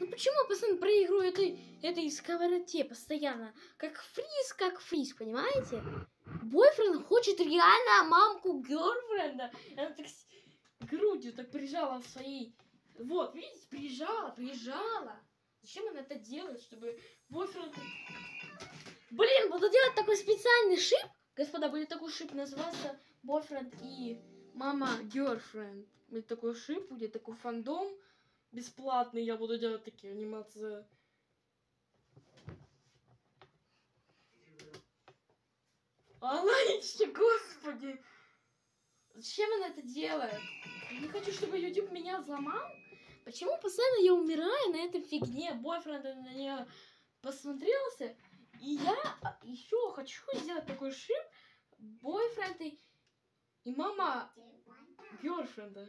Ну почему я постоянно проигрываю этой сковороде постоянно? Как фриз, понимаете? Бойфренд хочет реально мамку гёрфренда. Она так грудью так прижала в своей... Вот, видите, прижала. Зачем она это делает, чтобы бойфренд... Блин, буду делать такой специальный шип. Господа, будет такой шип называться бойфренд и мама гёрфренд. Будет такой шип, будет такой фандом бесплатный. Я буду делать такие анимации. Алайчик, господи. Зачем она это делает? Я не хочу, чтобы YouTube меня взломал. Почему постоянно я умираю на этой фигне? Бойфренд на нее посмотрелся. И я еще хочу сделать такой шип. Бойфренд и мама гёрфренда.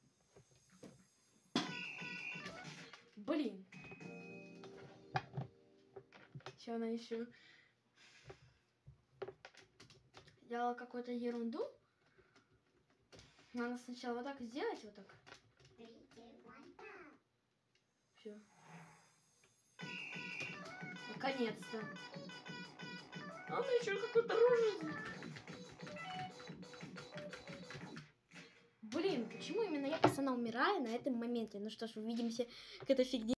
Блин. Что она еще делала какую-то ерунду? Надо сначала вот так сделать, вот так. Все. Наконец-то. Она еще какой-то рожу. Блин, почему именно я постоянно умираю на этом моменте? Ну что ж, увидимся к этой фигне.